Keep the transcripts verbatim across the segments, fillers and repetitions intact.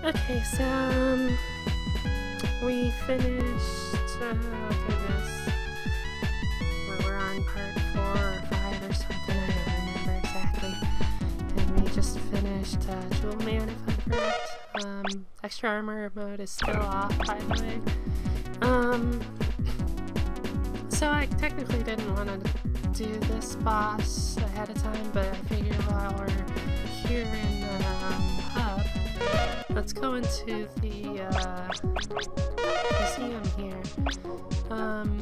Okay, so um, we finished. Uh, goodness, we're, we're on part four or five or something. I don't remember exactly. And we just finished uh, Jewel Man, if I'm correct. Um, extra armor mode is still off, by the way. Um, so I technically didn't want to do this boss ahead of time, but I figured while we're here in the um, hub, let's go into the uh, museum here. Um,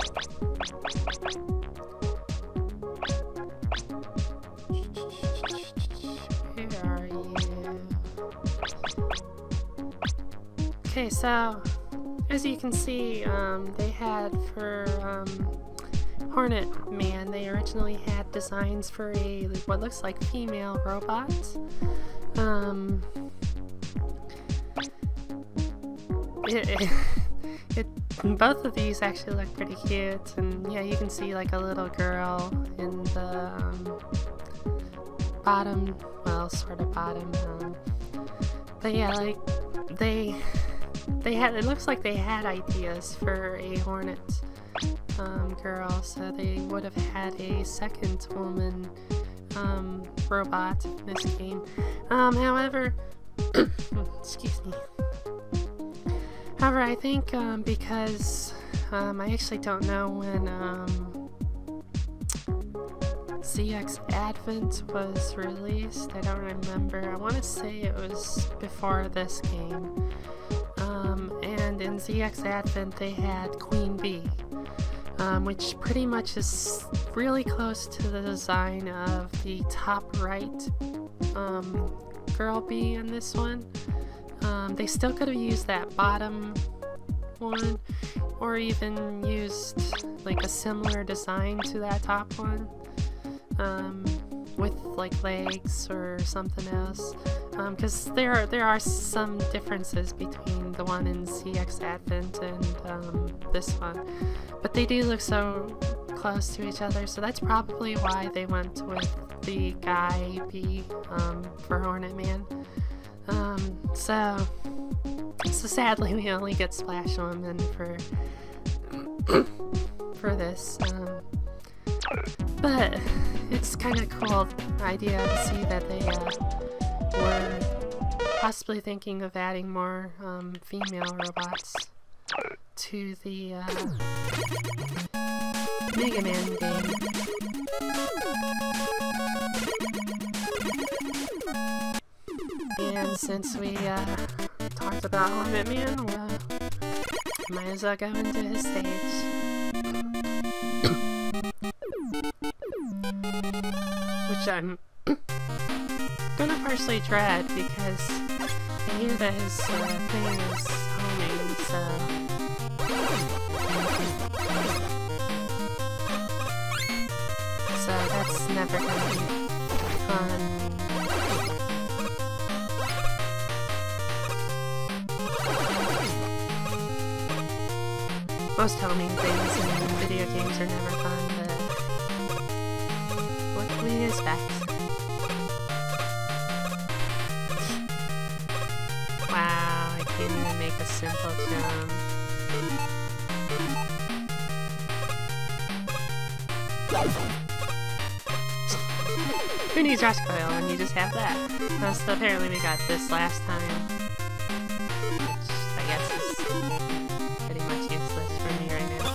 where are you? Okay, so as you can see, um, they had for um, Hornet Man, they originally had designs for a what looks like female robot. Um, it, it, it, both of these actually look pretty cute, and yeah, you can see like a little girl in the um, bottom, well, sort of bottom. Um, but yeah, like they. They had, it looks like they had ideas for a Hornet um, girl, so they would have had a second woman um, robot in this game. Um, however, excuse me. However, I think um, because um, I actually don't know when um, Z X Advent was released. I don't remember. I want to say it was before this game. Um, and in Z X Advent they had Queen Bee, um, which pretty much is really close to the design of the top right um, girl bee in this one. Um, they still could have used that bottom one, or even used like a similar design to that top one, um, with like legs or something else. Because um, there are there are some differences between the one in Z X Advent and um, this one, but they do look so close to each other, so that's probably why they went with the guy bee um, for Hornet Man. Um, so, so sadly we only get Splash Woman for for this, um, but it's kind of cool idea to see that they. Uh, We're possibly thinking of adding more um, female robots to the uh, Mega Man game. And since we uh, talked about Hornet Man, well, might as well go into his stage. Which I'm gonna partially dread because I hear that his uh, thing is homing, so so that's never gonna be fun. Most homing things in video games are never fun, but what can we expect? Wow, I can't even make a simple jump. Who needs Rush Coil when you just have that? Plus, apparently we got this last time, which I guess is pretty much useless for me right now.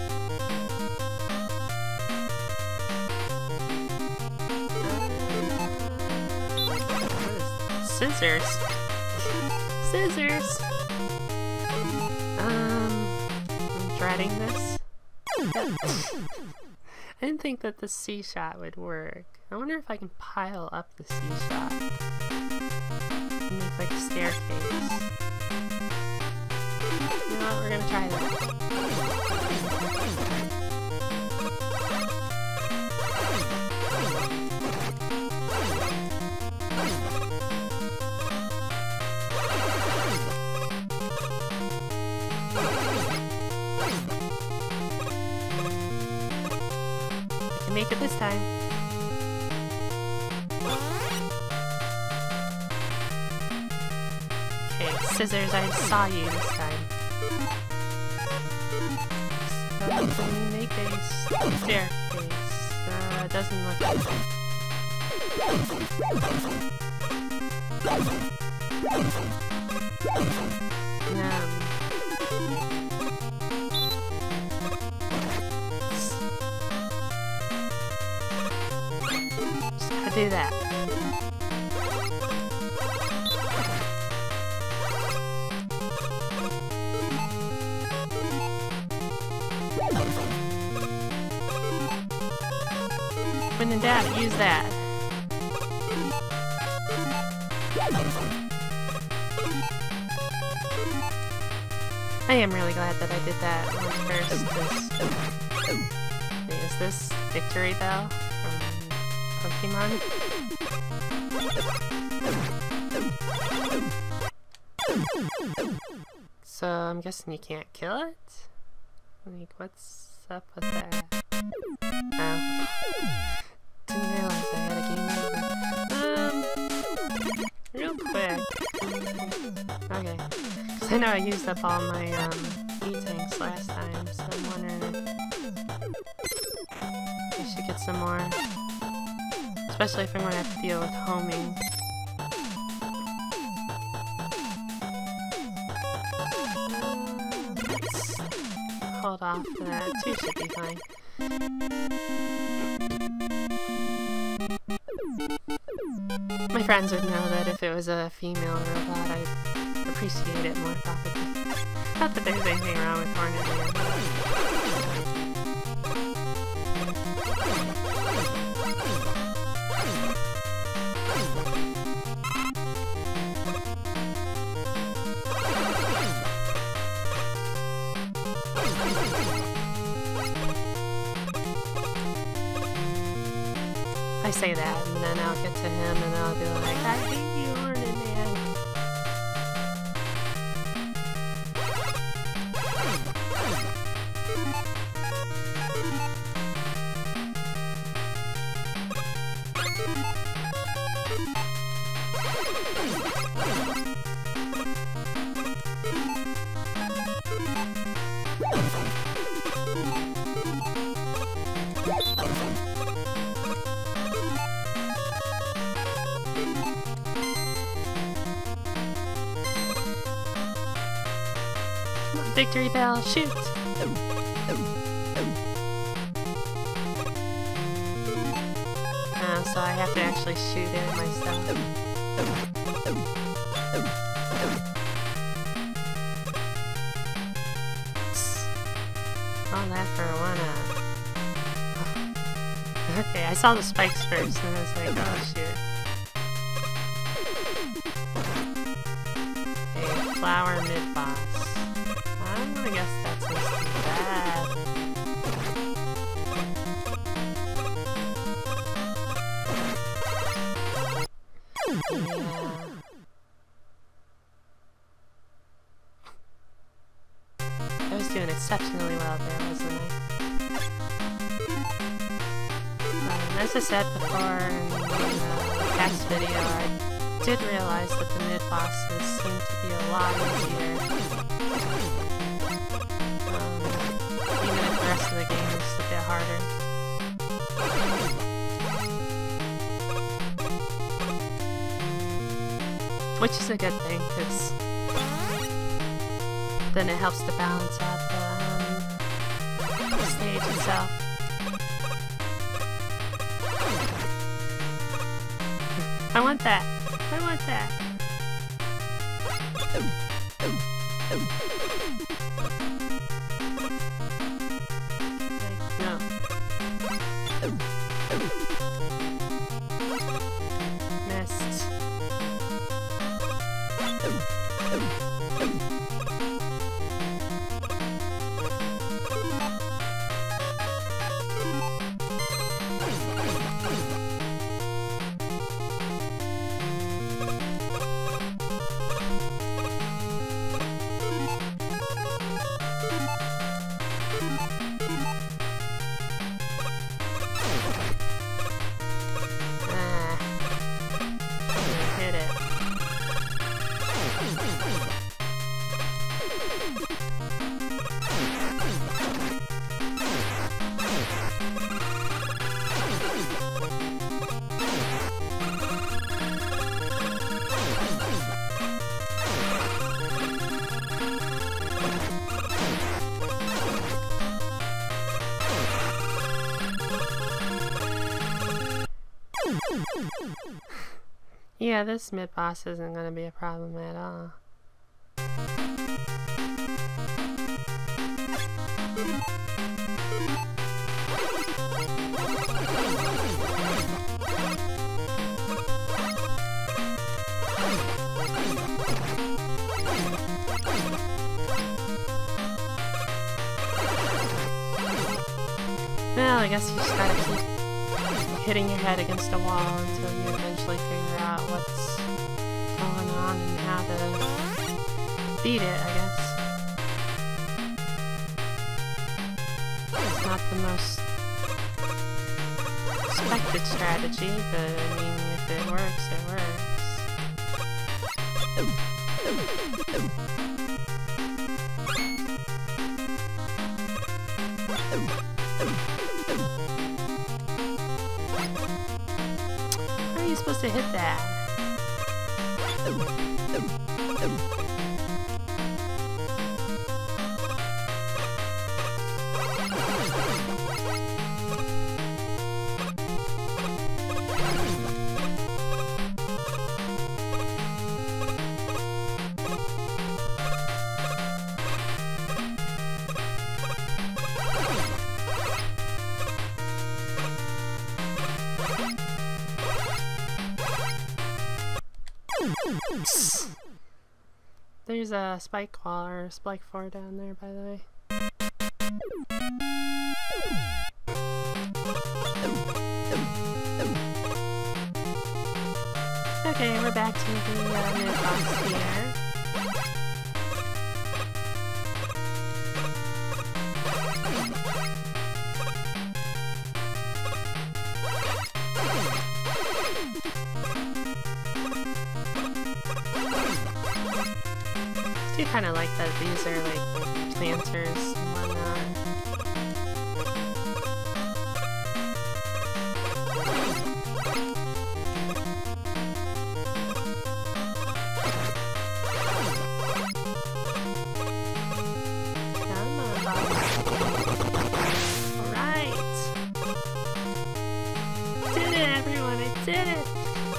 Uh, scissors. Scissors! Um, I'm dreading this. I didn't think that the C-shot would work. I wonder if I can pile up the C-shot and make like a staircase. You know what, we're gonna try that. Make it this time. Okay, scissors, I saw you this time. So, can we make a staircase? Uh, it doesn't look like it. Um, just gotta do that. When in doubt, use that. I am really glad that I did that one first. Wait, is this Victory Bell from Pokemon? So I'm guessing you can't kill it? Like, what's up with that? Oh. Didn't realize I had a game over. Um, real quick. Okay. Because I know I used up all my, um, E-tanks last time, so I'm wondering if I should get some more. Especially if I'm going to have to deal with homing. Let's hold off for that. Two should be fine. My friends would know that if it was a female robot, I'd appreciate it more probably. Not that there's anything wrong with Hornet Man. I say that, and then I'll get to him and I'll be like, I hate you, Hornet Man. Victory Bell, shoot! Uh, so I have to actually shoot it myself. All that for one, uh... Okay, I saw the spikes first, and I was like, oh shit. Okay, flower mid-boss. I guess that's not too bad. Yeah. I was doing exceptionally well there, wasn't I? Um, as I said before in the past video, I did realize that the mid-bosses seem to be a lot easier. Even if the rest of the game is a bit harder. Which is a good thing, because then it helps to balance out the, um, the stage itself. I want that! I want that! No. Missed. Yeah, this mid-boss isn't going to be a problem at all. Well, I guess you just gotta keep hitting your head against a wall until you eventually figure out what's going on and how to beat it, I guess. It's not the most expected strategy, but I mean, if it works, it works. How are you supposed to hit that? There's a spike wall or spike four down there, by the way. Okay, we're back to the uh, mid-boss here. I do kind of like that these are like planters and whatnot. Come on, boss. Alright! Did it, everyone! I did it!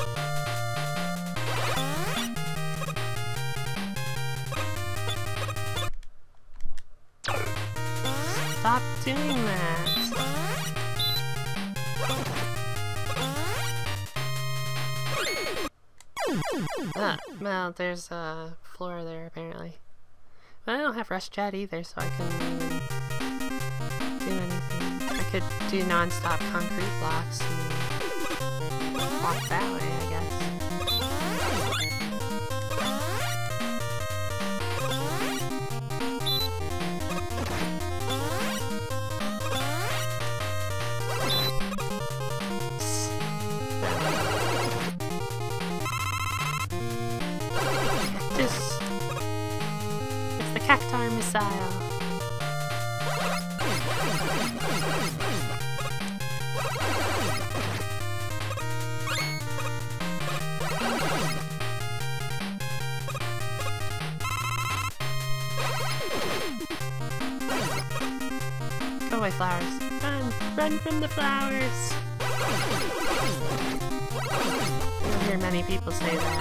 Stop doing that. Ah, well, there's a floor there apparently. But I don't have Rush Jet either, so I couldn't even do anything. I could do non-stop concrete blocks and walk that way, I guess. It's the Cactuar missile. Go away, flowers. Run! Run from the flowers! I don't hear many people say that.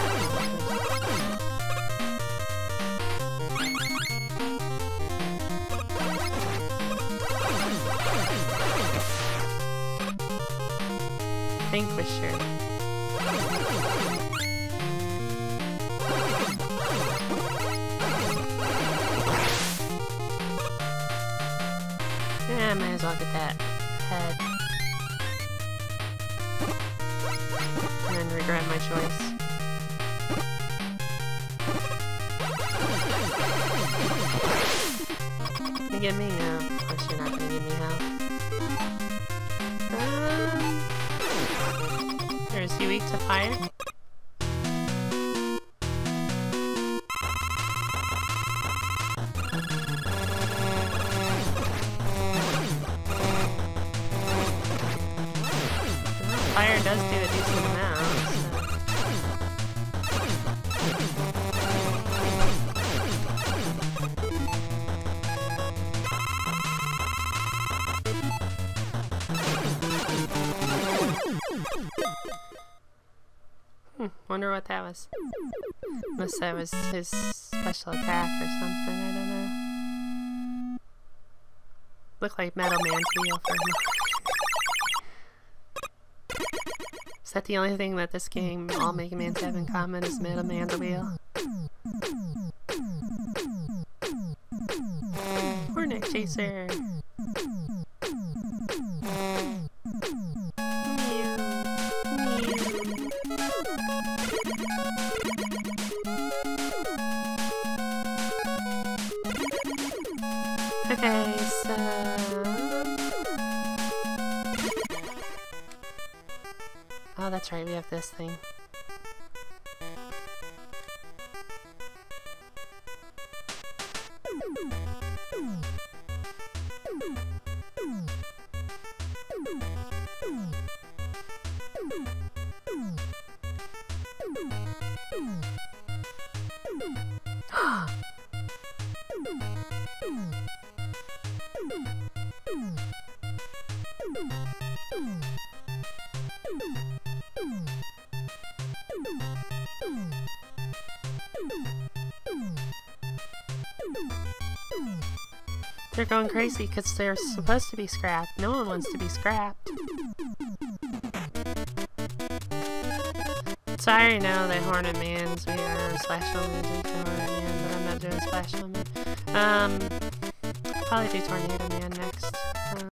Vanquisher. Yeah, I might as well get that head. And then regret my choice. You give me now. Of course you're not gonna give me health. Um, or is he weak to fire? Hmm, wonder what that was. Unless that was his special attack or something, I don't know. Looked like Metal Man's wheel for him. Is that the only thing that this game, all Mega Mans have in common, is Metal Man's wheel? Hornet Chaser! Okay, so... Oh, that's right, we have this thing. They're going crazy because they're supposed to be scrapped. No one wants to be scrapped. Sorry, no, they Hornet Mans. We are Splash Woman and Hornet Man, but I'm not doing Splash Woman. Um, I'll probably do Tornado Man next.